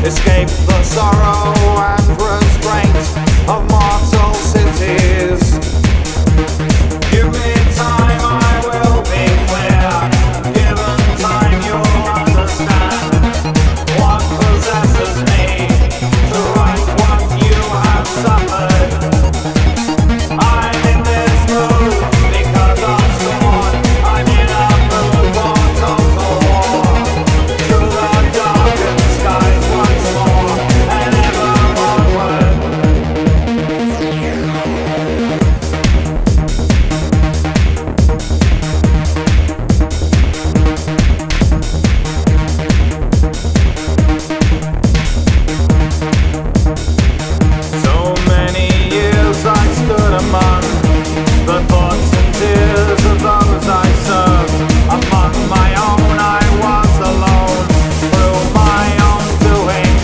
escape the sorrow and restraint of mortal cities. Give me time, I will be clear. Given time, you'll understand what possesses me to write what you have suffered. I'm in this mood because of someone. I'm in a mood born of the war. To the darkened skies once more and ever onward. So many years I stood among the thoughts and tears of those I served. Among my own I was alone through my own doing.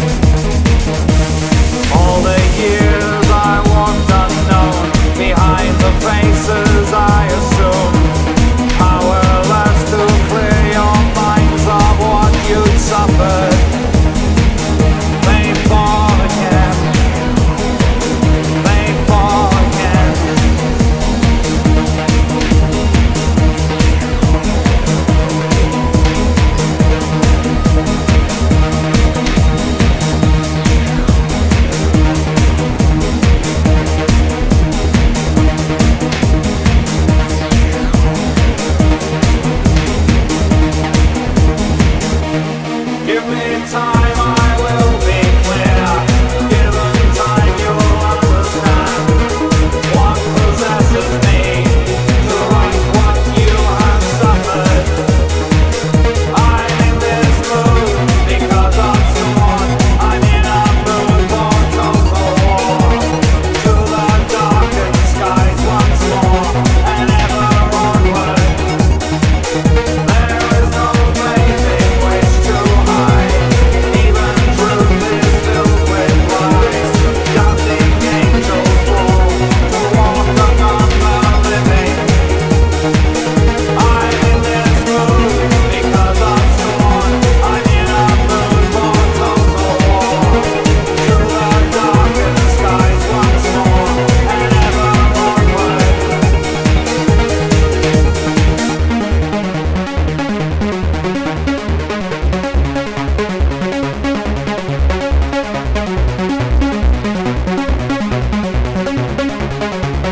All the years I walked unknown behind the faces I assume. Powerless to clear your minds of what you suffered. They fall again. They fall again. Give me time, I will be clear. Given time, you'll understand what possesses me to write what you have suffered. I'm in this mood because of someone. I'm in a mood born of the war. To the darkened skies once more and ever onward. There is no place in which to hide. Even truth is filled with lies. Dusting angels fall to walk among the living. I'm in this mood because of someone. I'm in a mood born of the war. To the darkened skies once more and ever onward.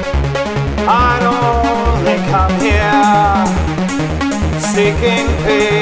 I'd only come here seeking peace.